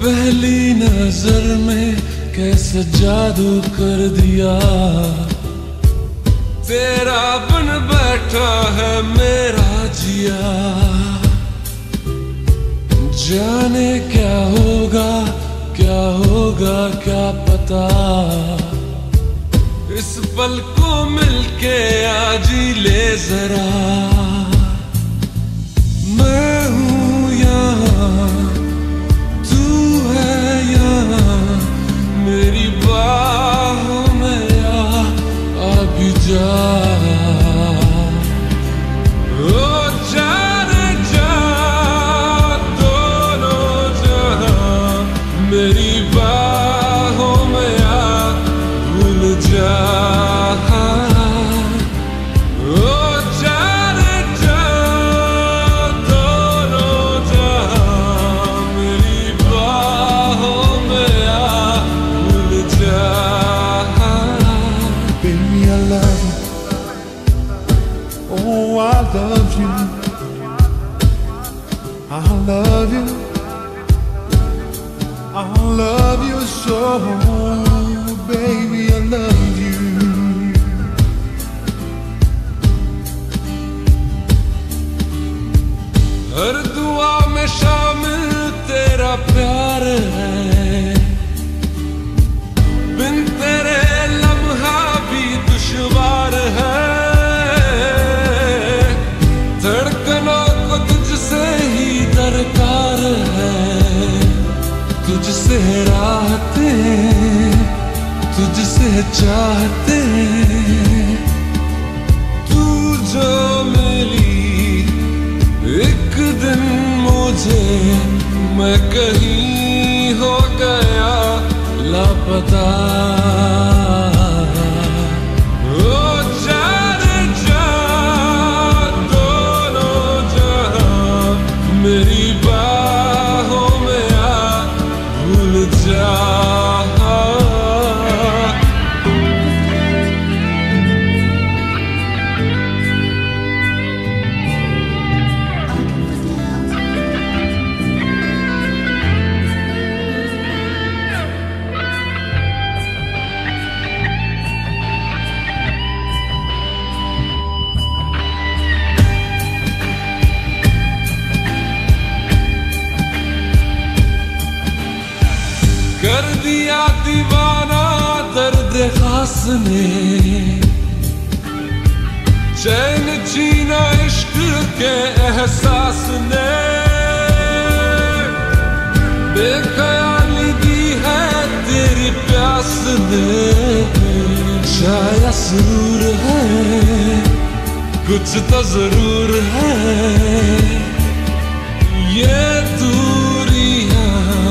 पहली नजर में कैसे जादू कर दिया, तेरा बन बैठा है मेरा जिया। जाने क्या होगा क्या पता, इस पल को मिलके आज ही ले जरा। मैं हूँ यहाँ, तू है यहाँ, मेरी बाहों में आ भी जा। ओ जाने जा दोनों जहां, मेरी बाहों में आ भूल जा। Oh, I love you, I love you, I love you so, baby, I love you. हर दुआ में शामिल तेरा प्यार है, बिन तेरे लम्हा भी दुश्वार है। दरकार है तुझसे राहते, तुझसे चाहते। तू जो मिली एक दिन मुझे, मैं कहीं हो गया लापता। मेरी बाहों में आ भूल जा। कर दिया दीवाना दर्द खास ने, चैन छीना इश्क के एहसास ने। बेख्याली दी है तेरी प्यास ने, शायद सुरूर है कुछ तो जरूर है। ये दूरियां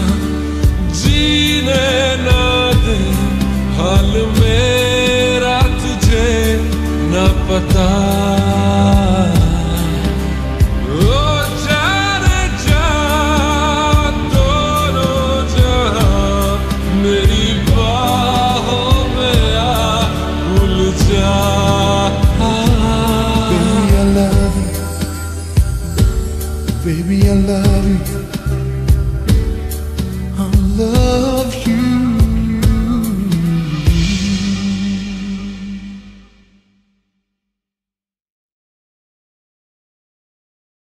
जीने ना दे, हाल मेरा तुझे न पता। ओ जाने जा दोनों जहां, मेरी बाहों में आ भूल जा। Baby, I love you, baby, I love you,